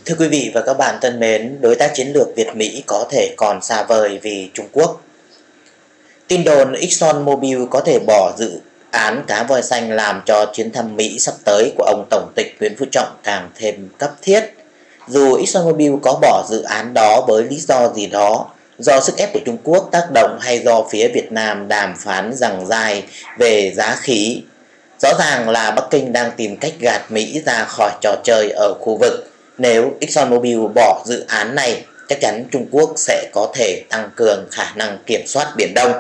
Thưa quý vị và các bạn thân mến, đối tác chiến lược Việt-Mỹ có thể còn xa vời vì Trung Quốc. Tin đồn ExxonMobil có thể bỏ dự án cá voi xanh làm cho chuyến thăm Mỹ sắp tới của ông Tổng tịch Nguyễn Phú Trọng càng thêm cấp thiết. Dù ExxonMobil có bỏ dự án đó với lý do gì đó, do sức ép của Trung Quốc tác động hay do phía Việt Nam đàm phán giằng dai về giá khí, rõ ràng là Bắc Kinh đang tìm cách gạt Mỹ ra khỏi trò chơi ở khu vực. Nếu ExxonMobil bỏ dự án này, chắc chắn Trung Quốc sẽ có thể tăng cường khả năng kiểm soát Biển Đông.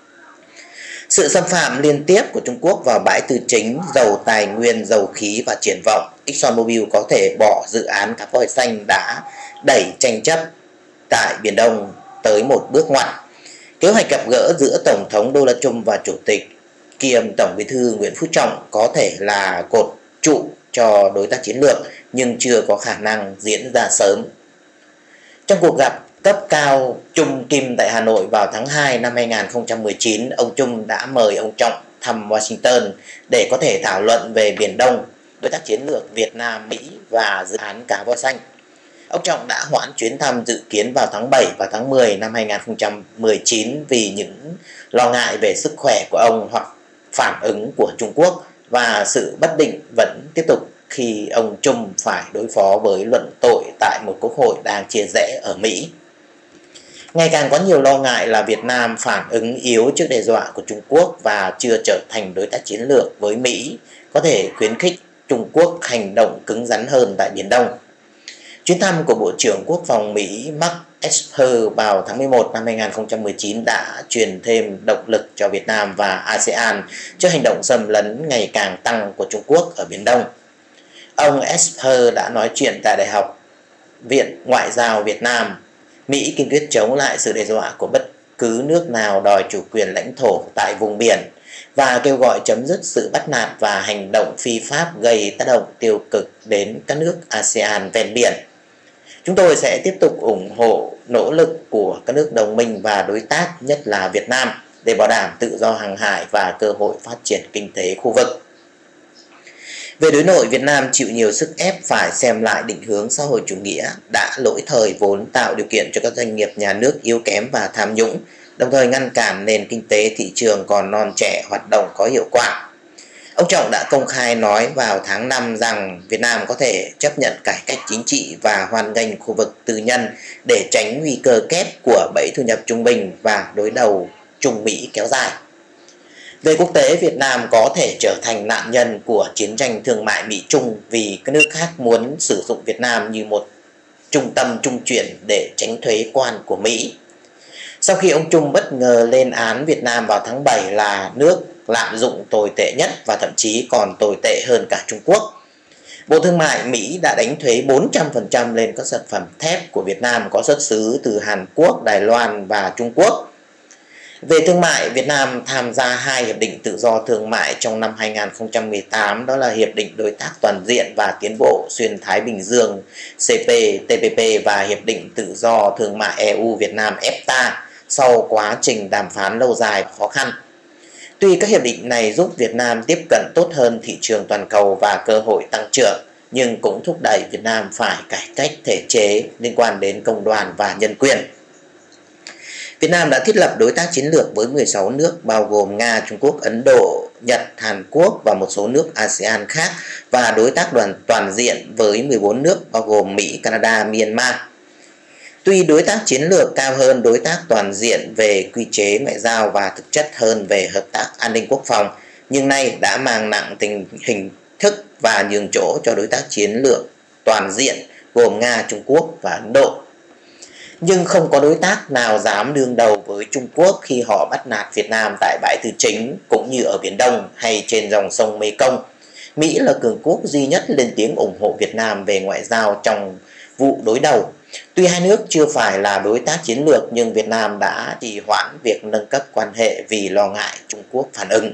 Sự xâm phạm liên tiếp của Trung Quốc vào bãi tư chính, dầu tài nguyên, dầu khí và triển vọng ExxonMobil có thể bỏ dự án cá voi xanh đã đẩy tranh chấp tại Biển Đông tới một bước ngoặt. Kế hoạch gặp gỡ giữa Tổng thống Donald Trump và Chủ tịch kiêm Tổng Bí thư Nguyễn Phú Trọng có thể là cột trụ cho đối tác chiến lược nhưng chưa có khả năng diễn ra sớm. Trong cuộc gặp cấp cao Trung Kim tại Hà Nội vào tháng 2 năm 2019, ông Trung đã mời ông Trọng thăm Washington để có thể thảo luận về Biển Đông, đối tác chiến lược Việt Nam, Mỹ và dự án cá voi xanh. Ông Trọng đã hoãn chuyến thăm dự kiến vào tháng 7 và tháng 10 năm 2019 vì những lo ngại về sức khỏe của ông hoặc phản ứng của Trung Quốc, và sự bất định vẫn tiếp tục khi ông Trump phải đối phó với luận tội tại một quốc hội đang chia rẽ ở Mỹ. Ngày càng có nhiều lo ngại là Việt Nam phản ứng yếu trước đe dọa của Trung Quốc và chưa trở thành đối tác chiến lược với Mỹ, có thể khuyến khích Trung Quốc hành động cứng rắn hơn tại Biển Đông. Chuyến thăm của Bộ trưởng Quốc phòng Mỹ Mark Esper vào tháng 11 năm 2019 đã truyền thêm động lực cho Việt Nam và ASEAN trước hành động xâm lấn ngày càng tăng của Trung Quốc ở Biển Đông. Ông Esper đã nói chuyện tại Đại học Viện Ngoại giao Việt Nam. Mỹ kiên quyết chống lại sự đe dọa của bất cứ nước nào đòi chủ quyền lãnh thổ tại vùng biển và kêu gọi chấm dứt sự bắt nạt và hành động phi pháp gây tác động tiêu cực đến các nước ASEAN ven biển. Chúng tôi sẽ tiếp tục ủng hộ nỗ lực của các nước đồng minh và đối tác, nhất là Việt Nam, để bảo đảm tự do hàng hải và cơ hội phát triển kinh tế khu vực. Về đối nội, Việt Nam chịu nhiều sức ép phải xem lại định hướng xã hội chủ nghĩa, đã lỗi thời vốn tạo điều kiện cho các doanh nghiệp nhà nước yếu kém và tham nhũng, đồng thời ngăn cản nền kinh tế thị trường còn non trẻ hoạt động có hiệu quả. Ông Trọng đã công khai nói vào tháng 5 rằng Việt Nam có thể chấp nhận cải cách chính trị và hoan nghênh khu vực tư nhân để tránh nguy cơ kép của bẫy thu nhập trung bình và đối đầu Trung Mỹ kéo dài. Về quốc tế, Việt Nam có thể trở thành nạn nhân của chiến tranh thương mại Mỹ-Trung vì các nước khác muốn sử dụng Việt Nam như một trung tâm trung chuyển để tránh thuế quan của Mỹ. Sau khi ông Trung bất ngờ lên án Việt Nam vào tháng 7 là nước lạm dụng tồi tệ nhất và thậm chí còn tồi tệ hơn cả Trung Quốc, Bộ Thương mại Mỹ đã đánh thuế 400% lên các sản phẩm thép của Việt Nam có xuất xứ từ Hàn Quốc, Đài Loan và Trung Quốc. Về thương mại, Việt Nam tham gia 2 hiệp định tự do thương mại trong năm 2018, đó là Hiệp định Đối tác Toàn diện và Tiến bộ Xuyên Thái Bình Dương CPTPP và Hiệp định Tự do Thương mại EU-Việt Nam EFTA sau quá trình đàm phán lâu dài và khó khăn. Tuy các hiệp định này giúp Việt Nam tiếp cận tốt hơn thị trường toàn cầu và cơ hội tăng trưởng, nhưng cũng thúc đẩy Việt Nam phải cải cách thể chế liên quan đến công đoàn và nhân quyền. Việt Nam đã thiết lập đối tác chiến lược với 16 nước bao gồm Nga, Trung Quốc, Ấn Độ, Nhật, Hàn Quốc và một số nước ASEAN khác, và đối tác toàn diện với 14 nước bao gồm Mỹ, Canada, Myanmar. Tuy đối tác chiến lược cao hơn đối tác toàn diện về quy chế ngoại giao và thực chất hơn về hợp tác an ninh quốc phòng, nhưng nay đã mang nặng tình hình thức và nhường chỗ cho đối tác chiến lược toàn diện gồm Nga, Trung Quốc và Ấn Độ. Nhưng không có đối tác nào dám đương đầu với Trung Quốc khi họ bắt nạt Việt Nam tại bãi tư chính cũng như ở Biển Đông hay trên dòng sông Mekong. Mỹ là cường quốc duy nhất lên tiếng ủng hộ Việt Nam về ngoại giao trong vụ đối đầu. Tuy hai nước chưa phải là đối tác chiến lược nhưng Việt Nam đã trì hoãn việc nâng cấp quan hệ vì lo ngại Trung Quốc phản ứng.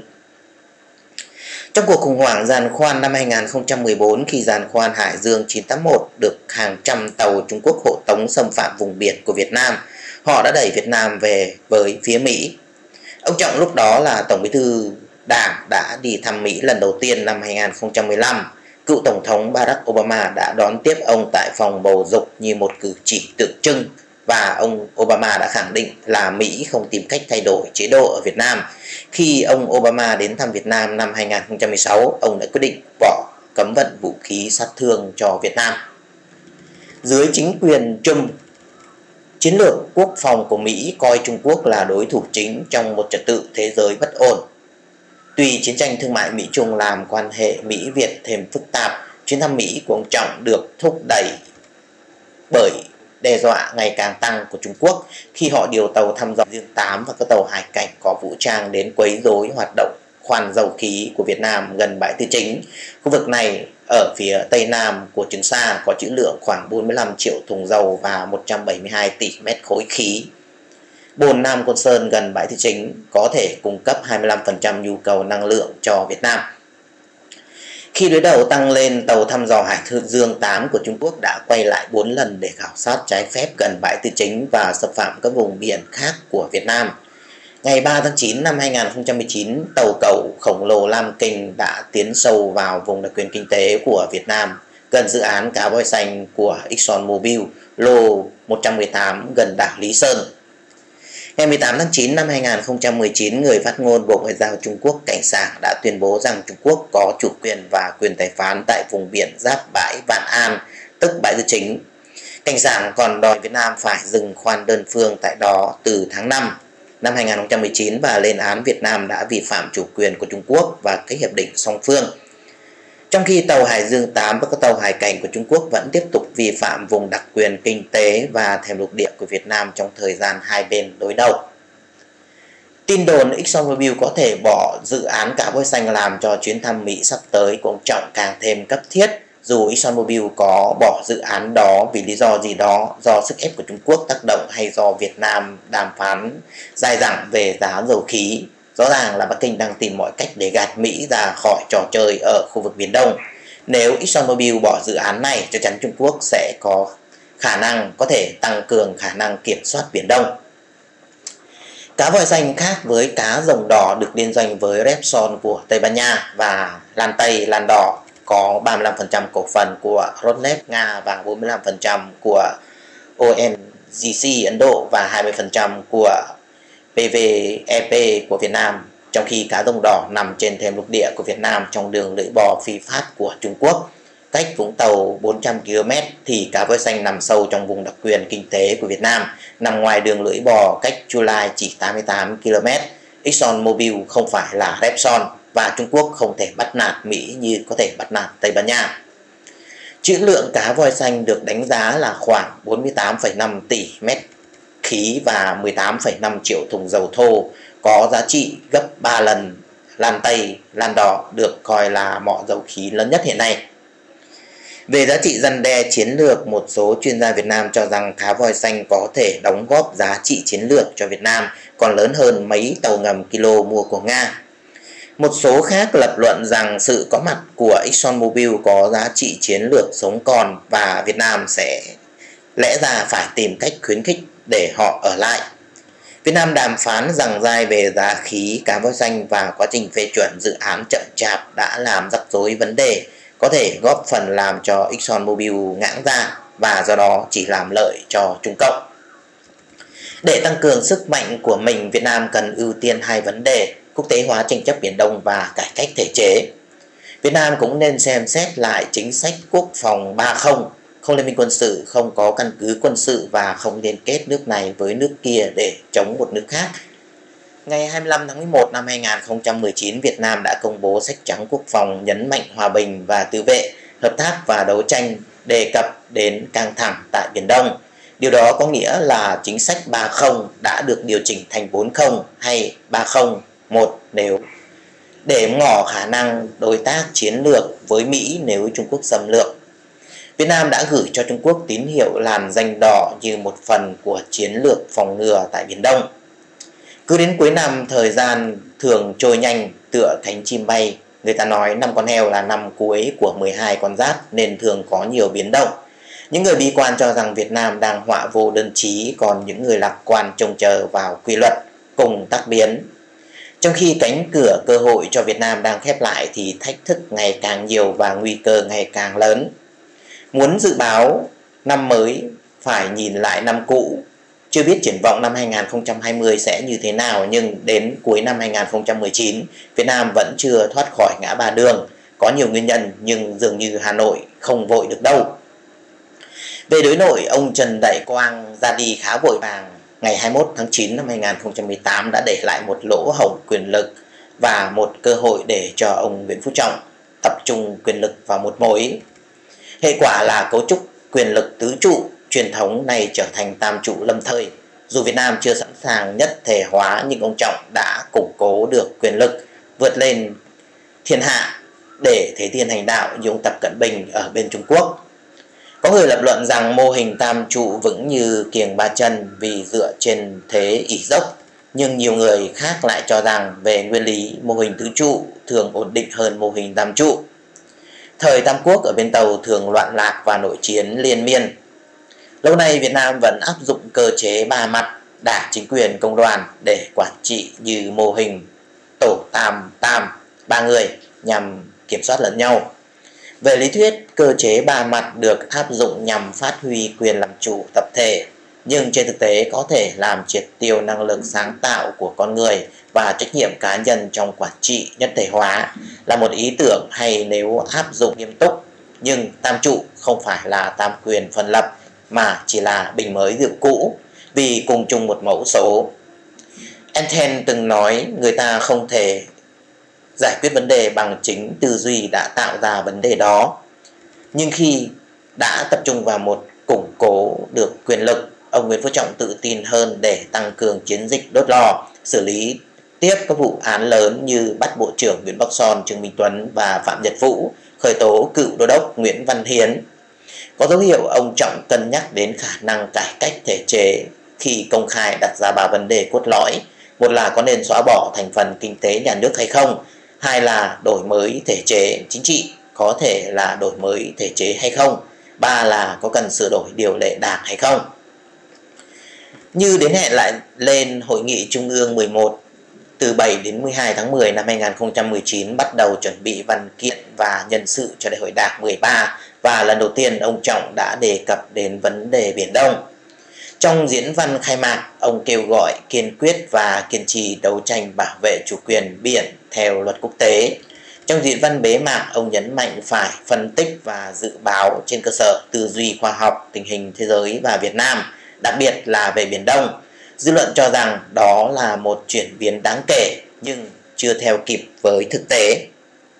Trong cuộc khủng hoảng giàn khoan năm 2014, khi giàn khoan Hải Dương 981 được hàng trăm tàu Trung Quốc hộ tống xâm phạm vùng biển của Việt Nam, họ đã đẩy Việt Nam về với phía Mỹ. Ông Trọng lúc đó là Tổng Bí thư Đảng đã đi thăm Mỹ lần đầu tiên năm 2015. cựu Tổng thống Barack Obama đã đón tiếp ông tại phòng bầu dục như một cử chỉ tượng trưng, và ông Obama đã khẳng định là Mỹ không tìm cách thay đổi chế độ ở Việt Nam. Khi ông Obama đến thăm Việt Nam năm 2016, ông đã quyết định bỏ cấm vận vũ khí sát thương cho Việt Nam. Dưới chính quyền Trump, chiến lược quốc phòng của Mỹ coi Trung Quốc là đối thủ chính trong một trật tự thế giới bất ổn. Tuy chiến tranh thương mại Mỹ-Trung làm quan hệ Mỹ-Việt thêm phức tạp, chuyến thăm Mỹ của ông Trọng được thúc đẩy bởi đe dọa ngày càng tăng của Trung Quốc khi họ điều tàu thăm dò Dương 8 và các tàu hải cảnh có vũ trang đến quấy rối hoạt động khoan dầu khí của Việt Nam gần bãi Tư Chính. Khu vực này ở phía tây nam của Trường Sa có trữ lượng khoảng 45 triệu thùng dầu và 172 tỷ mét khối khí. Bồn Nam Côn Sơn gần bãi Tư Chính có thể cung cấp 25% nhu cầu năng lượng cho Việt Nam. Khi đối đầu tăng lên, tàu thăm dò Hải Dương 8 của Trung Quốc đã quay lại 4 lần để khảo sát trái phép gần bãi Tư Chính và xâm phạm các vùng biển khác của Việt Nam. Ngày 3 tháng 9 năm 2019, tàu cẩu khổng lồ Lam Kinh đã tiến sâu vào vùng đặc quyền kinh tế của Việt Nam, gần dự án cá voi xanh của ExxonMobil, lô 118 gần đảo Lý Sơn. Ngày 18 tháng 9 năm 2019, người phát ngôn Bộ Ngoại giao Trung Quốc Cảnh Sảng đã tuyên bố rằng Trung Quốc có chủ quyền và quyền tài phán tại vùng biển giáp bãi Vạn An, tức bãi Tư Chính. Cảnh Sảng còn đòi Việt Nam phải dừng khoan đơn phương tại đó từ tháng 5 năm 2019 và lên án Việt Nam đã vi phạm chủ quyền của Trung Quốc và các hiệp định song phương. Trong khi tàu Hải Dương 8 và các tàu hải cảnh của Trung Quốc vẫn tiếp tục vi phạm vùng đặc quyền kinh tế và thềm lục địa của Việt Nam trong thời gian hai bên đối đầu. Tin đồn ExxonMobil có thể bỏ dự án cá voi xanh làm cho chuyến thăm Mỹ sắp tới của ông Trọng càng thêm cấp thiết, dù ExxonMobil có bỏ dự án đó vì lý do gì đó, do sức ép của Trung Quốc tác động hay do Việt Nam đàm phán dai dẳng về giá dầu khí. Rõ ràng là Bắc Kinh đang tìm mọi cách để gạt Mỹ ra khỏi trò chơi ở khu vực Biển Đông. Nếu ExxonMobil bỏ dự án này, chắc chắn Trung Quốc sẽ có khả năng có thể tăng cường khả năng kiểm soát Biển Đông. Cá voi xanh khác với cá rồng đỏ được liên doanh với Repsol của Tây Ban Nha và Lan Tây, Lan Đỏ có 35% cổ phần của Rosneft Nga và 45% của ONGC Ấn Độ và 20% của PVEP của Việt Nam, trong khi cá rồng đỏ nằm trên thềm lục địa của Việt Nam trong đường lưỡi bò phi pháp của Trung Quốc. Cách Vũng Tàu 400 km thì cá voi xanh nằm sâu trong vùng đặc quyền kinh tế của Việt Nam, nằm ngoài đường lưỡi bò cách Chu Lai chỉ 88 km. ExxonMobil không phải là Repsol và Trung Quốc không thể bắt nạt Mỹ như có thể bắt nạt Tây Ban Nha. Trữ lượng cá voi xanh được đánh giá là khoảng 48,5 tỷ mét khí và 18,5 triệu thùng dầu thô, có giá trị gấp 3 lần Lan Tây, Lan Đỏ, được coi là mỏ dầu khí lớn nhất hiện nay. Về giá trị răn đe chiến lược, một số chuyên gia Việt Nam cho rằng cá voi xanh có thể đóng góp giá trị chiến lược cho Việt Nam còn lớn hơn mấy tàu ngầm kilo mua của Nga. Một số khác lập luận rằng sự có mặt của ExxonMobil có giá trị chiến lược sống còn và Việt Nam sẽ lẽ ra phải tìm cách khuyến khích để họ ở lại. Việt Nam đàm phán giằng dai về giá khí cá voi xanh và quá trình phê chuẩn dự án chậm chạp đã làm rắc rối vấn đề, có thể góp phần làm cho ExxonMobil ngãng ra và do đó chỉ làm lợi cho Trung Cộng. Để tăng cường sức mạnh của mình, Việt Nam cần ưu tiên hai vấn đề: quốc tế hóa tranh chấp Biển Đông và cải cách thể chế. Việt Nam cũng nên xem xét lại chính sách quốc phòng 3-0, không liên minh quân sự, không có căn cứ quân sự và không liên kết nước này với nước kia để chống một nước khác. Ngày 25 tháng 11 năm 2019, Việt Nam đã công bố sách trắng quốc phòng nhấn mạnh hòa bình và tự vệ, hợp tác và đấu tranh, đề cập đến căng thẳng tại Biển Đông. Điều đó có nghĩa là chính sách 3-0 đã được điều chỉnh thành 4-0 hay 3-0-1 nếu để ngỏ khả năng đối tác chiến lược với Mỹ nếu Trung Quốc xâm lược. Việt Nam đã gửi cho Trung Quốc tín hiệu làn danh đỏ như một phần của chiến lược phòng ngừa tại Biển Đông. Cứ đến cuối năm, thời gian thường trôi nhanh tựa cánh chim bay. Người ta nói năm con heo là năm cuối của 12 con giáp nên thường có nhiều biến động. Những người bi quan cho rằng Việt Nam đang họa vô đơn chí, còn những người lạc quan trông chờ vào quy luật cùng tác biến. Trong khi cánh cửa cơ hội cho Việt Nam đang khép lại thì thách thức ngày càng nhiều và nguy cơ ngày càng lớn. Muốn dự báo năm mới phải nhìn lại năm cũ. Chưa biết triển vọng năm 2020 sẽ như thế nào, nhưng đến cuối năm 2019, Việt Nam vẫn chưa thoát khỏi ngã ba đường. Có nhiều nguyên nhân nhưng dường như Hà Nội không vội được đâu. Về đối nội, ông Trần Đại Quang ra đi khá vội vàng. Ngày 21 tháng 9 năm 2018 đã để lại một lỗ hổng quyền lực và một cơ hội để cho ông Nguyễn Phú Trọng tập trung quyền lực vào một mối. Hệ quả là cấu trúc quyền lực tứ trụ truyền thống này trở thành tam trụ lâm thời. Dù Việt Nam chưa sẵn sàng nhất thể hóa nhưng ông Trọng đã củng cố được quyền lực, vượt lên thiên hạ để thế thiên hành đạo như ông Tập Cận Bình ở bên Trung Quốc. Có người lập luận rằng mô hình tam trụ vững như kiềng ba chân vì dựa trên thế ỷ dốc, nhưng nhiều người khác lại cho rằng về nguyên lý mô hình tứ trụ thường ổn định hơn mô hình tam trụ. Thời Tam Quốc ở bên Tàu thường loạn lạc và nội chiến liên miên. Lâu nay Việt Nam vẫn áp dụng cơ chế ba mặt, đảng, chính quyền, công đoàn để quản trị như mô hình tổ tam ba người nhằm kiểm soát lẫn nhau. Về lý thuyết, cơ chế ba mặt được áp dụng nhằm phát huy quyền làm chủ tập thể, nhưng trên thực tế có thể làm triệt tiêu năng lực sáng tạo của con người và trách nhiệm cá nhân trong quản trị nhất thể hóa là một ý tưởng hay nếu áp dụng nghiêm túc. Nhưng tam trụ không phải là tam quyền phân lập mà chỉ là bình mới rượu cũ vì cùng chung một mẫu số. Einstein từng nói người ta không thể giải quyết vấn đề bằng chính tư duy đã tạo ra vấn đề đó. Nhưng khi đã tập trung vào một củng cố được quyền lực, ông Nguyễn Phú Trọng tự tin hơn để tăng cường chiến dịch đốt lò, xử lý tiếp các vụ án lớn như bắt Bộ trưởng Nguyễn Bắc Son, Trương Minh Tuấn và Phạm Nhật Vũ, khởi tố cựu đô đốc Nguyễn Văn Hiến. Có dấu hiệu ông Trọng cân nhắc đến khả năng cải cách thể chế khi công khai đặt ra 3 vấn đề cốt lõi. Một là có nên xóa bỏ thành phần kinh tế nhà nước hay không? Hai là đổi mới thể chế chính trị, có thể là đổi mới thể chế hay không? Ba là có cần sửa đổi điều lệ đảng hay không? Như đến hẹn lại lên Hội nghị Trung ương 11 từ 7 đến 12 tháng 10 năm 2019 bắt đầu chuẩn bị văn kiện và nhân sự cho Đại hội Đảng 13 và lần đầu tiên ông Trọng đã đề cập đến vấn đề Biển Đông. Trong diễn văn khai mạc, ông kêu gọi kiên quyết và kiên trì đấu tranh bảo vệ chủ quyền biển theo luật quốc tế. Trong diễn văn bế mạc, ông nhấn mạnh phải phân tích và dự báo trên cơ sở tư duy khoa học tình hình thế giới và Việt Nam, đặc biệt là về Biển Đông. Dư luận cho rằng đó là một chuyển biến đáng kể nhưng chưa theo kịp với thực tế.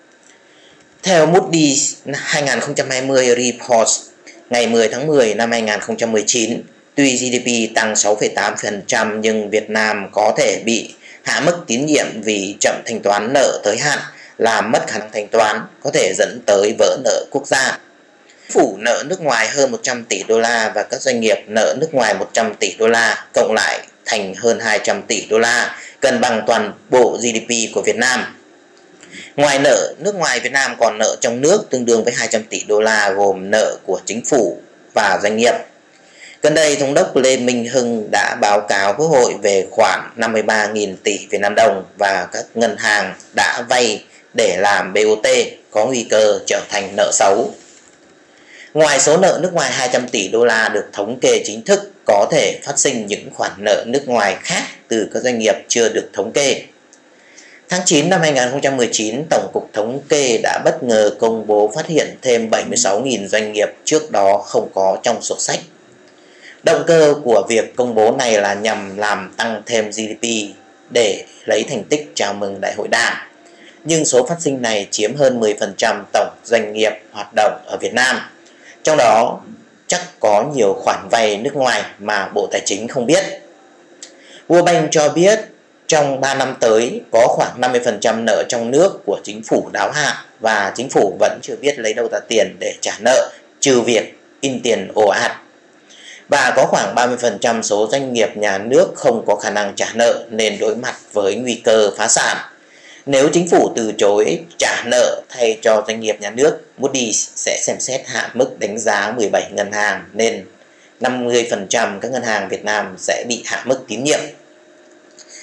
Theo Moody's 2020 Report ngày 10 tháng 10 năm 2019, tuy GDP tăng 6,8% nhưng Việt Nam có thể bị hạ mức tín nhiệm vì chậm thanh toán nợ tới hạn, làm mất khả năng thanh toán, có thể dẫn tới vỡ nợ quốc gia. Phủ nợ nước ngoài hơn 100 tỷ đô la và các doanh nghiệp nợ nước ngoài 100 tỷ đô la, cộng lại thành hơn 200 tỷ đô la, cân bằng toàn bộ GDP của Việt Nam. Ngoài nợ nước ngoài, Việt Nam còn nợ trong nước tương đương với 200 tỷ đô la gồm nợ của chính phủ và doanh nghiệp. Gần đây, Thống đốc Lê Minh Hưng đã báo cáo Quốc hội về khoản 53.000 tỷ Việt Nam đồng và các ngân hàng đã vay để làm BOT có nguy cơ trở thành nợ xấu. Ngoài số nợ nước ngoài 200 tỷ đô la được thống kê chính thức, có thể phát sinh những khoản nợ nước ngoài khác từ các doanh nghiệp chưa được thống kê. Tháng 9 năm 2019, Tổng cục Thống kê đã bất ngờ công bố phát hiện thêm 76.000 doanh nghiệp trước đó không có trong sổ sách. Động cơ của việc công bố này là nhằm làm tăng thêm GDP để lấy thành tích chào mừng Đại hội Đảng. Nhưng số phát sinh này chiếm hơn 10% tổng doanh nghiệp hoạt động ở Việt Nam. Trong đó chắc có nhiều khoản vay nước ngoài mà Bộ Tài chính không biết. World Bank cho biết trong 3 năm tới có khoảng 50% nợ trong nước của chính phủ đáo hạn và chính phủ vẫn chưa biết lấy đâu ra tiền để trả nợ, trừ việc in tiền ồ ạt. Và có khoảng 30% số doanh nghiệp nhà nước không có khả năng trả nợ nên đối mặt với nguy cơ phá sản. Nếu chính phủ từ chối trả nợ thay cho doanh nghiệp nhà nước, Moody's sẽ xem xét hạ mức đánh giá 17 ngân hàng nên 50% các ngân hàng Việt Nam sẽ bị hạ mức tín nhiệm.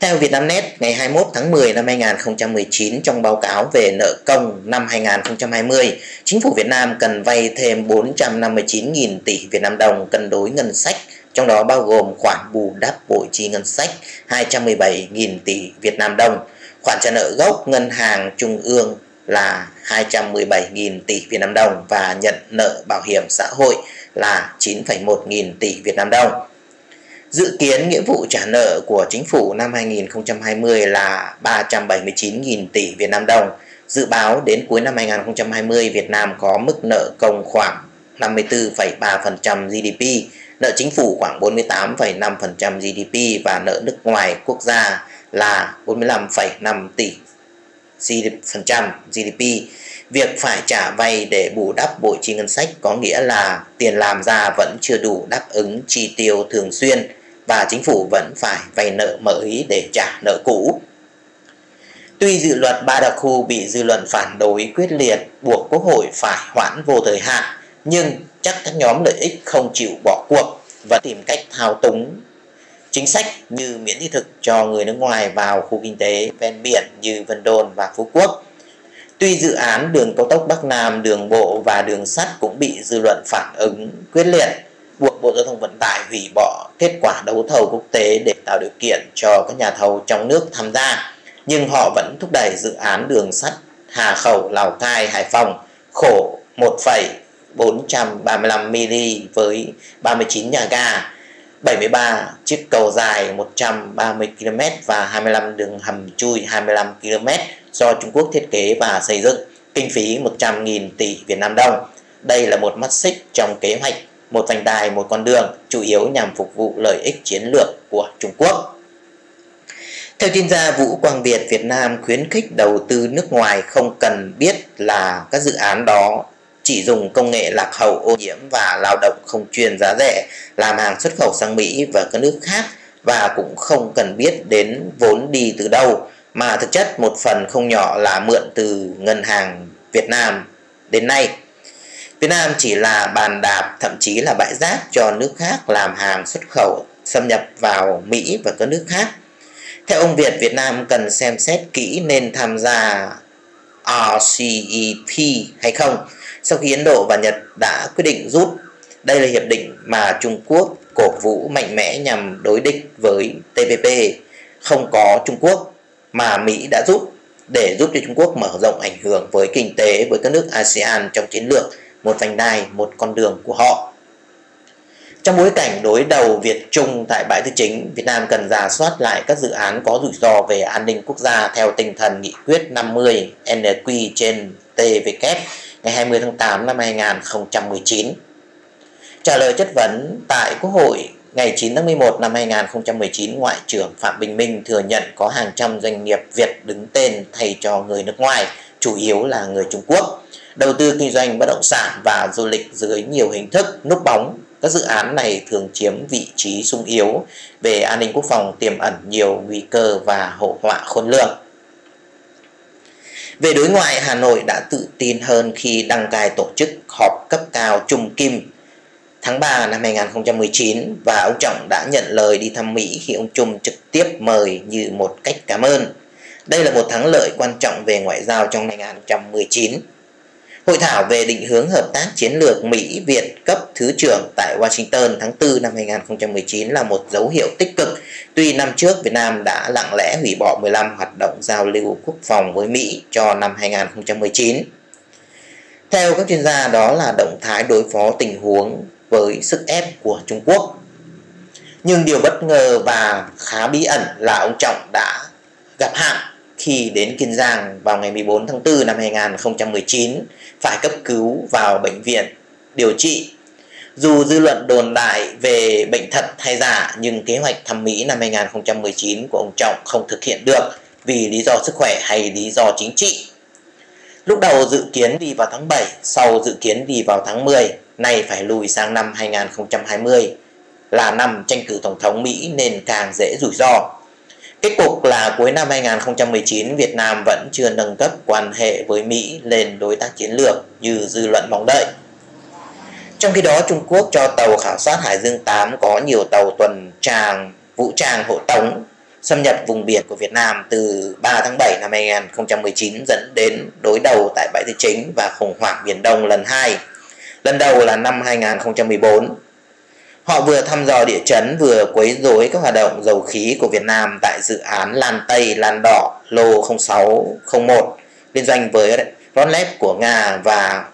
Theo Vietnamnet, ngày 21 tháng 10 năm 2019, trong báo cáo về nợ công năm 2020, Chính phủ Việt Nam cần vay thêm 459.000 tỷ Việt Nam đồng cân đối ngân sách, trong đó bao gồm khoản bù đắp bội chi ngân sách 217.000 tỷ Việt Nam đồng, khoản trả nợ gốc ngân hàng trung ương là 217.000 tỷ Việt Nam đồng và nhận nợ bảo hiểm xã hội là 9,1 nghìn tỷ Việt Nam đồng. Dự kiến nghĩa vụ trả nợ của chính phủ năm 2020 là 379.000 tỷ Việt Nam đồng. Dự báo đến cuối năm 2020, Việt Nam có mức nợ công khoảng 54,3% GDP, nợ chính phủ khoảng 48,5% GDP và nợ nước ngoài quốc gia là 45,5 tỷ GDP. Việc phải trả vay để bù đắp bội chi ngân sách có nghĩa là tiền làm ra vẫn chưa đủ đáp ứng chi tiêu thường xuyên và chính phủ vẫn phải vay nợ mới để trả nợ cũ. Tuy dự luật Ba Đặc Khu bị dư luận phản đối quyết liệt, buộc Quốc hội phải hoãn vô thời hạn, nhưng chắc các nhóm lợi ích không chịu bỏ cuộc và tìm cách thao túng chính sách như miễn thị thực cho người nước ngoài vào khu kinh tế ven biển như Vân Đồn và Phú Quốc. Tuy dự án đường cao tốc Bắc Nam, đường bộ và đường sắt cũng bị dư luận phản ứng quyết liệt, buộc Bộ Giao thông Vận tải hủy bỏ kết quả đấu thầu quốc tế để tạo điều kiện cho các nhà thầu trong nước tham gia, nhưng họ vẫn thúc đẩy dự án đường sắt Hà Khẩu, Lào Cai, Hải Phòng khổ 1,435 mm với 39 nhà ga, 73 chiếc cầu dài 130 km và 25 đường hầm chui 25 km do Trung Quốc thiết kế và xây dựng, kinh phí 100.000 tỷ Việt Nam đồng. Đây là một mắt xích trong kế hoạch một vành đai một con đường, chủ yếu nhằm phục vụ lợi ích chiến lược của Trung Quốc. Theo chuyên gia Vũ Quang Việt, Việt Nam khuyến khích đầu tư nước ngoài không cần biết là các dự án đó chỉ dùng công nghệ lạc hậu, ô nhiễm và lao động không chuyên giá rẻ làm hàng xuất khẩu sang Mỹ và các nước khác, và cũng không cần biết đến vốn đi từ đâu, mà thực chất một phần không nhỏ là mượn từ ngân hàng Việt Nam. Đến nay, Việt Nam chỉ là bàn đạp, thậm chí là bãi rác cho nước khác làm hàng xuất khẩu xâm nhập vào Mỹ và các nước khác. Theo ông Việt, Việt Nam cần xem xét kỹ nên tham gia RCEP hay không, sau khi Ấn Độ và Nhật đã quyết định rút. Đây là hiệp định mà Trung Quốc cổ vũ mạnh mẽ nhằm đối địch với TPP. Không có Trung Quốc mà Mỹ đã rút để giúp cho Trung Quốc mở rộng ảnh hưởng với kinh tế với các nước ASEAN trong chiến lược một vành đai một con đường của họ. Trong bối cảnh đối đầu Việt-Trung tại bãi tư chính, Việt Nam cần rà soát lại các dự án có rủi ro về an ninh quốc gia theo tinh thần nghị quyết 50 NQ/TVK ngày 20 tháng 8 năm 2019. Trả lời chất vấn tại Quốc hội ngày 9 tháng 11 năm 2019, Ngoại trưởng Phạm Bình Minh thừa nhận có hàng trăm doanh nghiệp Việt đứng tên thay cho người nước ngoài, chủ yếu là người Trung Quốc, đầu tư kinh doanh bất động sản và du lịch dưới nhiều hình thức núp bóng. Các dự án này thường chiếm vị trí xung yếu về an ninh quốc phòng, tiềm ẩn nhiều nguy cơ và hậu họa khôn lường. Về đối ngoại, Hà Nội đã tự tin hơn khi đăng cai tổ chức họp cấp cao Trung Kim tháng 3 năm 2019 và ông Trọng đã nhận lời đi thăm Mỹ khi ông Trung trực tiếp mời như một cách cảm ơn. Đây là một thắng lợi quan trọng về ngoại giao trong năm 2019. Hội thảo về định hướng hợp tác chiến lược Mỹ-Việt cấp Thứ trưởng tại Washington tháng 4 năm 2019 là một dấu hiệu tích cực. Tuy năm trước Việt Nam đã lặng lẽ hủy bỏ 15 hoạt động giao lưu quốc phòng với Mỹ cho năm 2019. Theo các chuyên gia, đó là động thái đối phó tình huống với sức ép của Trung Quốc. Nhưng điều bất ngờ và khá bí ẩn là ông Trọng đã gặp hạn khi đến Kiên Giang vào ngày 14 tháng 4 năm 2019, phải cấp cứu vào bệnh viện điều trị. Dù dư luận đồn đại về bệnh thật hay giả, nhưng kế hoạch thăm Mỹ năm 2019 của ông Trọng không thực hiện được vì lý do sức khỏe hay lý do chính trị. Lúc đầu dự kiến đi vào tháng 7, sau dự kiến đi vào tháng 10, nay phải lùi sang năm 2020 là năm tranh cử tổng thống Mỹ nên càng dễ rủi ro. Kết cục là cuối năm 2019, Việt Nam vẫn chưa nâng cấp quan hệ với Mỹ lên đối tác chiến lược như dư luận mong đợi. Trong khi đó, Trung Quốc cho tàu khảo sát Hải Dương 8 có nhiều tàu tuần vũ trang hộ tống xâm nhập vùng biển của Việt Nam từ 3 tháng 7 năm 2019 dẫn đến đối đầu tại Bãi Tư Chính và khủng hoảng Biển Đông lần 2. Lần đầu là năm 2014. Họ vừa thăm dò địa chấn vừa quấy rối các hoạt động dầu khí của Việt Nam tại dự án Lan Tây, Lan Đỏ, lô 0601 liên doanh với Rosneft của Nga và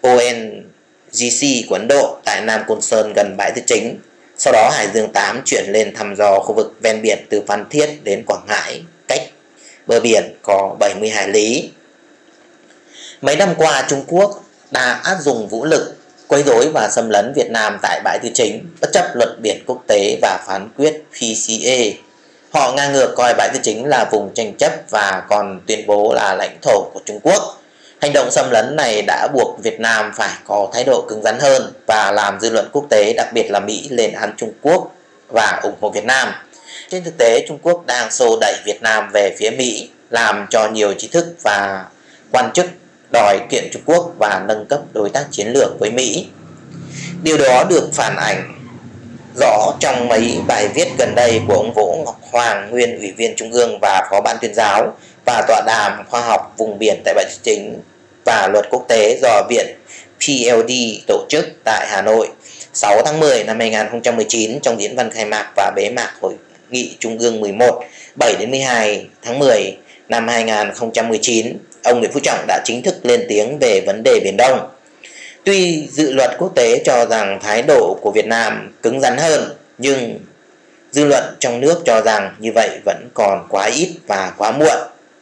ONGC của Ấn Độ tại Nam Côn Sơn gần Bãi Tư Chính. Sau đó Hải Dương 8 chuyển lên thăm dò khu vực ven biển từ Phan Thiết đến Quảng Ngãi, cách bờ biển có 70 hải lý. Mấy năm qua, Trung Quốc đã áp dụng vũ lực, quấy rối và xâm lấn Việt Nam tại Bãi Tư Chính, bất chấp luật biển quốc tế và phán quyết PCA. Họ ngang ngược coi Bãi Tư Chính là vùng tranh chấp và còn tuyên bố là lãnh thổ của Trung Quốc. Hành động xâm lấn này đã buộc Việt Nam phải có thái độ cứng rắn hơn và làm dư luận quốc tế, đặc biệt là Mỹ, lên án Trung Quốc và ủng hộ Việt Nam. Trên thực tế, Trung Quốc đang xô đẩy Việt Nam về phía Mỹ, làm cho nhiều trí thức và quan chức đòi kiện Trung Quốc và nâng cấp đối tác chiến lược với Mỹ. Điều đó được phản ảnh rõ trong mấy bài viết gần đây của ông Vũ Ngọc Hoàng, nguyên Ủy viên Trung ương và Phó Ban Tuyên giáo, và tọa đàm khoa học vùng biển tại Bãi Tư Chính và luật quốc tế do Viện PLD tổ chức tại Hà Nội 6 tháng 10 năm 2019 trong diễn văn khai mạc và bế mạc Hội nghị Trung ương 11 7 đến 12 tháng 10 năm 2019. Ông Nguyễn Phú Trọng đã chính thức lên tiếng về vấn đề Biển Đông. Tuy dự luật quốc tế cho rằng thái độ của Việt Nam cứng rắn hơn, nhưng dư luận trong nước cho rằng như vậy vẫn còn quá ít và quá muộn.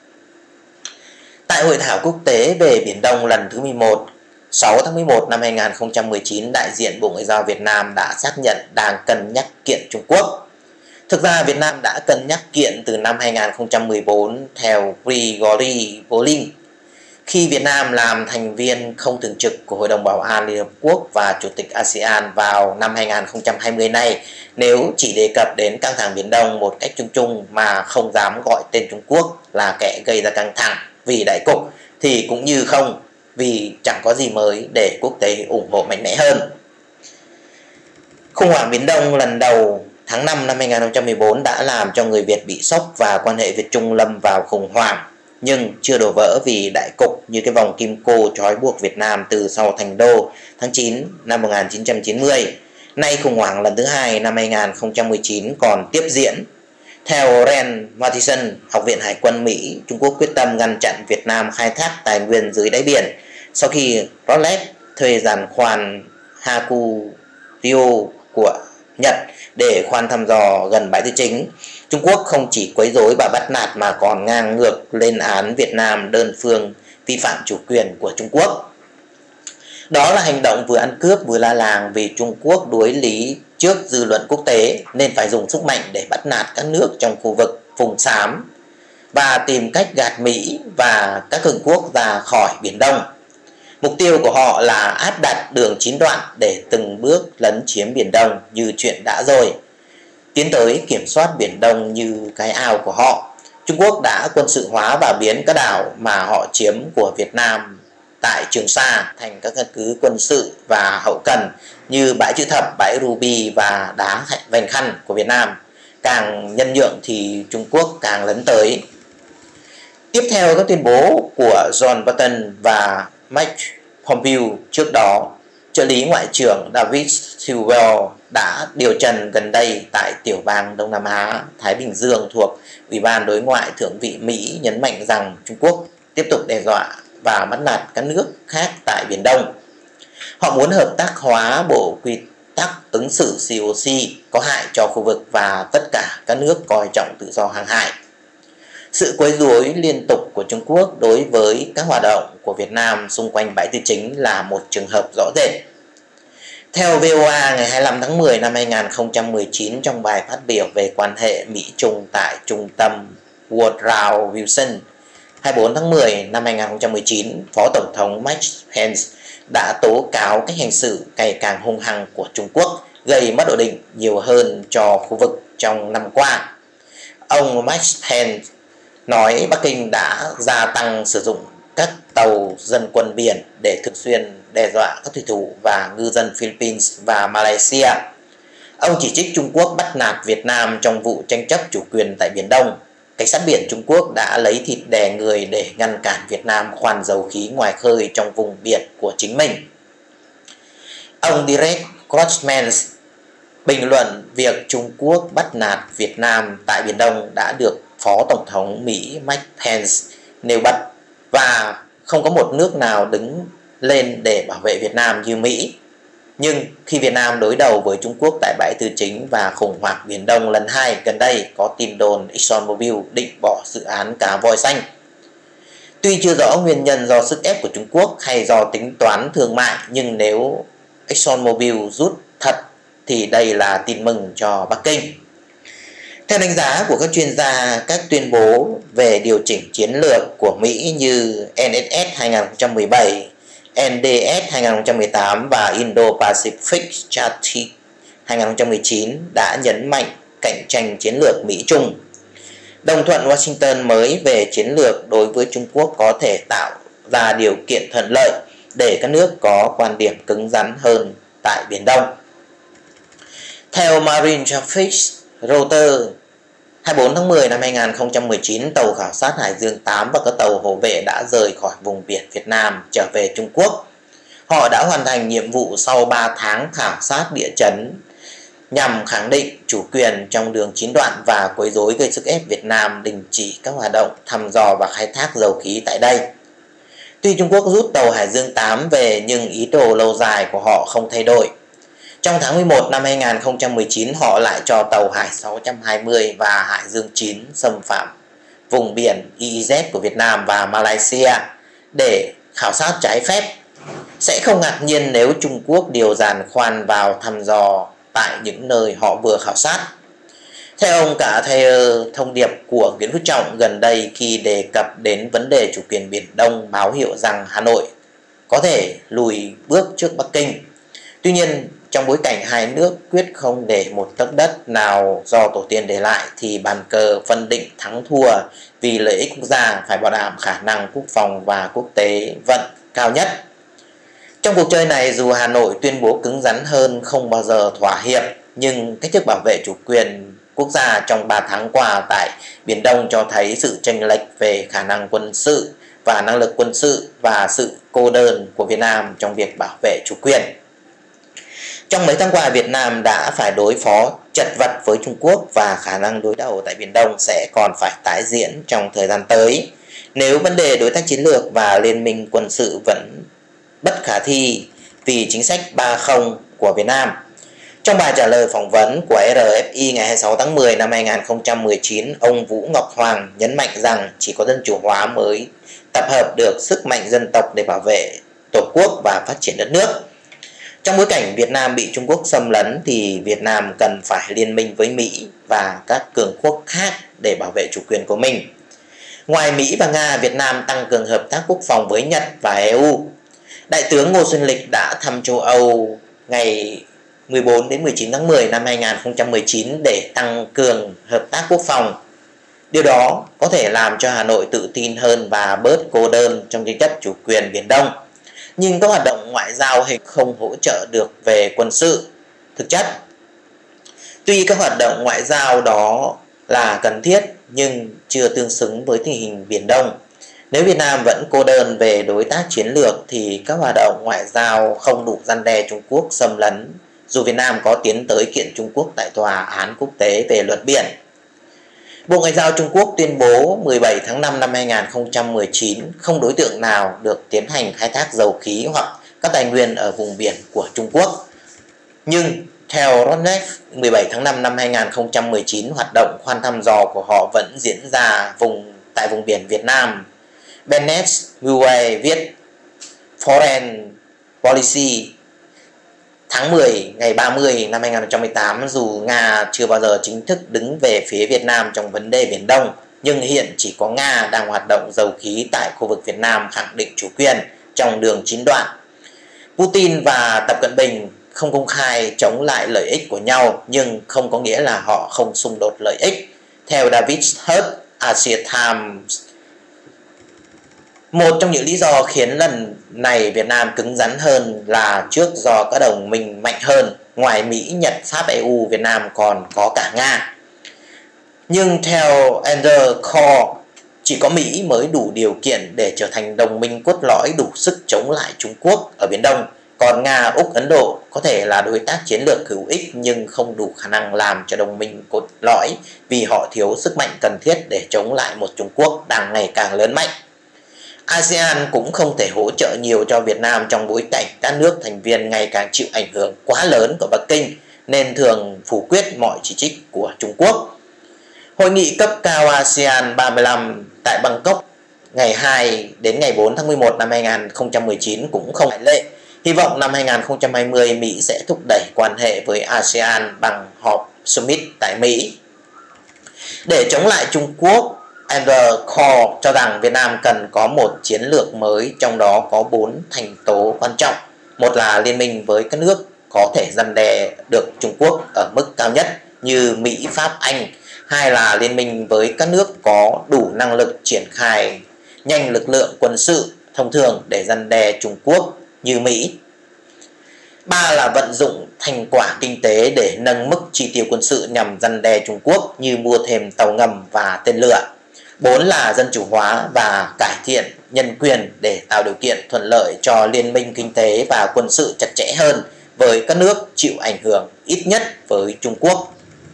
Tại Hội thảo quốc tế về Biển Đông lần thứ 11, 6 tháng 11 năm 2019, đại diện Bộ Ngoại giao Việt Nam đã xác nhận đang cân nhắc kiện Trung Quốc. Thực ra Việt Nam đã cân nhắc kiện từ năm 2014 theo Grigory Bolin, khi Việt Nam làm thành viên không thường trực của Hội đồng Bảo an Liên Hợp Quốc và Chủ tịch ASEAN vào năm 2020 này. Nếu chỉ đề cập đến căng thẳng Biển Đông một cách chung chung mà không dám gọi tên Trung Quốc là kẻ gây ra căng thẳng vì đại cục, thì cũng như không, vì chẳng có gì mới để quốc tế ủng hộ mạnh mẽ hơn. Khủng hoảng Biển Đông lần đầu tháng 5 năm 2014 đã làm cho người Việt bị sốc và quan hệ Việt-Trung lâm vào khủng hoảng, nhưng chưa đổ vỡ vì đại cục như cái vòng kim cô trói buộc Việt Nam từ sau Thành Đô tháng 9 năm 1990. Nay khủng hoảng lần thứ hai năm 2019 còn tiếp diễn. Theo Ren Matheson, Học viện Hải quân Mỹ, Trung Quốc quyết tâm ngăn chặn Việt Nam khai thác tài nguyên dưới đáy biển sau khi Rosneft thuê giàn khoan Hakuryu của Nhật để khoan thăm dò gần Bãi Tư Chính. Trung Quốc không chỉ quấy rối và bắt nạt mà còn ngang ngược lên án Việt Nam đơn phương vi phạm chủ quyền của Trung Quốc. Đó là hành động vừa ăn cướp vừa la làng vì Trung Quốc đối lý trước dư luận quốc tế nên phải dùng sức mạnh để bắt nạt các nước trong khu vực vùng xám và tìm cách gạt Mỹ và các cường quốc ra khỏi Biển Đông. Mục tiêu của họ là áp đặt đường 9 đoạn để từng bước lấn chiếm Biển Đông như chuyện đã rồi, tiến tới kiểm soát Biển Đông như cái ao của họ. Trung Quốc đã quân sự hóa và biến các đảo mà họ chiếm của Việt Nam tại Trường Sa thành các căn cứ quân sự và hậu cần như bãi Chữ Thập, bãi Ruby và đá Vành Khăn của Việt Nam. Càng nhân nhượng thì Trung Quốc càng lấn tới. Tiếp theo các tuyên bố của John Bolton và Mike Pompeo trước đó, trợ lý Ngoại trưởng David Stilwell đã điều trần gần đây tại tiểu bang Đông Nam Á, Thái Bình Dương thuộc Ủy ban Đối ngoại Thượng viện Mỹ nhấn mạnh rằng Trung Quốc tiếp tục đe dọa và bắt nạt các nước khác tại Biển Đông. Họ muốn hợp tác hóa bộ quy tắc ứng xử COC có hại cho khu vực và tất cả các nước coi trọng tự do hàng hải. Sự quấy rối liên tục của Trung Quốc đối với các hoạt động của Việt Nam xung quanh Bãi Tư Chính là một trường hợp rõ rệt. Theo VOA ngày 25 tháng 10 năm 2019, trong bài phát biểu về quan hệ Mỹ-Trung tại Trung tâm Woodrow Wilson 24 tháng 10 năm 2019, Phó Tổng thống Mike Pence đã tố cáo cách hành xử ngày càng hung hăng của Trung Quốc, gây mất ổn định nhiều hơn cho khu vực trong năm qua. Ông Mike Pence nói Bắc Kinh đã gia tăng sử dụng các tàu dân quân biển để thường xuyên đe dọa các thủy thủ và ngư dân Philippines và Malaysia. Ông chỉ trích Trung Quốc bắt nạt Việt Nam trong vụ tranh chấp chủ quyền tại Biển Đông. Cảnh sát biển Trung Quốc đã lấy thịt đè người để ngăn cản Việt Nam khoan dầu khí ngoài khơi trong vùng biển của chính mình. Ông Derek Cosmans bình luận việc Trung Quốc bắt nạt Việt Nam tại Biển Đông đã được Phó Tổng thống Mỹ Mike Pence nêu bật, và không có một nước nào đứng lên để bảo vệ Việt Nam như Mỹ. Nhưng khi Việt Nam đối đầu với Trung Quốc tại bãi Tư Chính và khủng hoảng Biển Đông lần 2 gần đây, có tin đồn ExxonMobil định bỏ dự án cá voi xanh. Tuy chưa rõ nguyên nhân do sức ép của Trung Quốc hay do tính toán thương mại, nhưng nếu ExxonMobil rút thật thì đây là tin mừng cho Bắc Kinh. Theo đánh giá của các chuyên gia, các tuyên bố về điều chỉnh chiến lược của Mỹ như NSS 2017, NDS 2018 và Indo-Pacific Strategy 2019 đã nhấn mạnh cạnh tranh chiến lược Mỹ-Trung. Đồng thuận Washington mới về chiến lược đối với Trung Quốc có thể tạo ra điều kiện thuận lợi để các nước có quan điểm cứng rắn hơn tại Biển Đông. Theo Marine Traffic Reuters, 24 tháng 10 năm 2019, tàu khảo sát Hải Dương 8 và các tàu hộ vệ đã rời khỏi vùng biển Việt Nam trở về Trung Quốc. Họ đã hoàn thành nhiệm vụ sau 3 tháng khảo sát địa chấn nhằm khẳng định chủ quyền trong đường chín đoạn và quấy rối gây sức ép Việt Nam đình chỉ các hoạt động thăm dò và khai thác dầu khí tại đây. Tuy Trung Quốc rút tàu Hải Dương 8 về nhưng ý đồ lâu dài của họ không thay đổi. Trong tháng 11 năm 2019, họ lại cho tàu Hải 620 và Hải Dương 9 xâm phạm vùng biển EEZ của Việt Nam và Malaysia để khảo sát trái phép. Sẽ không ngạc nhiên nếu Trung Quốc điều giàn khoan vào thăm dò tại những nơi họ vừa khảo sát. Theo ông cả Thayer, thông điệp của Nguyễn Phú Trọng gần đây khi đề cập đến vấn đề chủ quyền Biển Đông báo hiệu rằng Hà Nội có thể lùi bước trước Bắc Kinh. Tuy nhiên, trong bối cảnh hai nước quyết không để một tấc đất nào do tổ tiên để lại, thì bàn cờ phân định thắng thua vì lợi ích quốc gia phải bảo đảm khả năng quốc phòng và quốc tế vận cao nhất. Trong cuộc chơi này, dù Hà Nội tuyên bố cứng rắn hơn không bao giờ thỏa hiệp, nhưng cách thức bảo vệ chủ quyền quốc gia trong 3 tháng qua tại Biển Đông cho thấy sự chênh lệch về khả năng quân sự và năng lực quân sự và sự cô đơn của Việt Nam trong việc bảo vệ chủ quyền. Trong mấy tháng qua, Việt Nam đã phải đối phó chật vật với Trung Quốc và khả năng đối đầu tại Biển Đông sẽ còn phải tái diễn trong thời gian tới. Nếu vấn đề đối tác chiến lược và liên minh quân sự vẫn bất khả thi vì chính sách 3-0 của Việt Nam. Trong bài trả lời phỏng vấn của RFI ngày 26 tháng 10 năm 2019, ông Vũ Ngọc Hoàng nhấn mạnh rằng chỉ có dân chủ hóa mới tập hợp được sức mạnh dân tộc để bảo vệ Tổ quốc và phát triển đất nước. Trong bối cảnh Việt Nam bị Trung Quốc xâm lấn thì Việt Nam cần phải liên minh với Mỹ và các cường quốc khác để bảo vệ chủ quyền của mình. Ngoài Mỹ và Nga, Việt Nam tăng cường hợp tác quốc phòng với Nhật và EU. Đại tướng Ngô Xuân Lịch đã thăm châu Âu ngày 14 đến 19 tháng 10 năm 2019 để tăng cường hợp tác quốc phòng. Điều đó có thể làm cho Hà Nội tự tin hơn và bớt cô đơn trong tranh chấp chủ quyền Biển Đông. Nhưng các hoạt động ngoại giao hình không hỗ trợ được về quân sự. Thực chất, tuy các hoạt động ngoại giao đó là cần thiết nhưng chưa tương xứng với tình hình Biển Đông. Nếu Việt Nam vẫn cô đơn về đối tác chiến lược thì các hoạt động ngoại giao không đủ răn đe Trung Quốc xâm lấn, dù Việt Nam có tiến tới kiện Trung Quốc tại Tòa án Quốc tế về luật biển. Bộ Ngoại giao Trung Quốc tuyên bố 17 tháng 5 năm 2019 không đối tượng nào được tiến hành khai thác dầu khí hoặc các tài nguyên ở vùng biển của Trung Quốc. Nhưng theo Rosneft, 17 tháng 5 năm 2019, hoạt động khoan thăm dò của họ vẫn diễn ra tại vùng biển Việt Nam. Bennett Nguyen viết Foreign Policy tháng 10 ngày 30 năm 2018, dù Nga chưa bao giờ chính thức đứng về phía Việt Nam trong vấn đề Biển Đông, nhưng hiện chỉ có Nga đang hoạt động dầu khí tại khu vực Việt Nam khẳng định chủ quyền trong đường chín đoạn. Putin và Tập Cận Bình không công khai chống lại lợi ích của nhau, nhưng không có nghĩa là họ không xung đột lợi ích. Theo David Hurt, Asia Times, một trong những lý do khiến lần này Việt Nam cứng rắn hơn là trước do các đồng minh mạnh hơn. ngoài Mỹ, Nhật, Pháp, EU, Việt Nam còn có cả Nga. Nhưng theo Andrew Core, chỉ có Mỹ mới đủ điều kiện để trở thành đồng minh cốt lõi đủ sức chống lại Trung Quốc ở Biển Đông. Còn Nga, Úc, Ấn Độ có thể là đối tác chiến lược hữu ích nhưng không đủ khả năng làm cho đồng minh cốt lõi vì họ thiếu sức mạnh cần thiết để chống lại một Trung Quốc đang ngày càng lớn mạnh. ASEAN cũng không thể hỗ trợ nhiều cho Việt Nam trong bối cảnh các nước thành viên ngày càng chịu ảnh hưởng quá lớn của Bắc Kinh nên thường phủ quyết mọi chỉ trích của Trung Quốc. Hội nghị cấp cao ASEAN 35 tại Bangkok ngày 2 đến ngày 4 tháng 11 năm 2019 cũng không ngoại lệ. Hy vọng năm 2020 Mỹ sẽ thúc đẩy quan hệ với ASEAN bằng họp summit tại Mỹ. Để chống lại Trung Quốc, Andrew Core cho rằng Việt Nam cần có một chiến lược mới, trong đó có 4 thành tố quan trọng. Một là liên minh với các nước có thể răn đe được Trung Quốc ở mức cao nhất như Mỹ, Pháp, Anh. Hai là liên minh với các nước có đủ năng lực triển khai nhanh lực lượng quân sự thông thường để răn đe Trung Quốc như Mỹ. Ba là vận dụng thành quả kinh tế để nâng mức chi tiêu quân sự nhằm răn đe Trung Quốc như mua thêm tàu ngầm và tên lửa. 4 là dân chủ hóa và cải thiện nhân quyền để tạo điều kiện thuận lợi cho liên minh kinh tế và quân sự chặt chẽ hơn với các nước chịu ảnh hưởng ít nhất với Trung Quốc.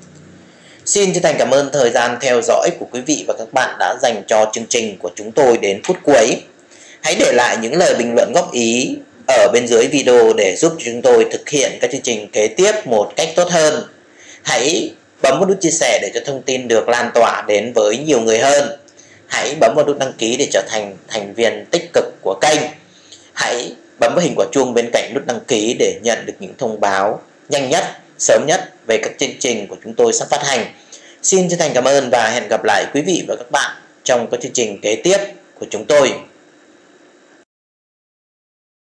Xin chân thành cảm ơn thời gian theo dõi của quý vị và các bạn đã dành cho chương trình của chúng tôi đến phút cuối. Hãy để lại những lời bình luận góp ý ở bên dưới video để giúp chúng tôi thực hiện các chương trình kế tiếp một cách tốt hơn. Hãy bấm vào nút chia sẻ để cho thông tin được lan tỏa đến với nhiều người hơn. Hãy bấm vào nút đăng ký để trở thành thành viên tích cực của kênh. Hãy bấm vào hình quả chuông bên cạnh nút đăng ký để nhận được những thông báo nhanh nhất, sớm nhất về các chương trình của chúng tôi sắp phát hành. Xin chân thành cảm ơn và hẹn gặp lại quý vị và các bạn trong các chương trình kế tiếp của chúng tôi.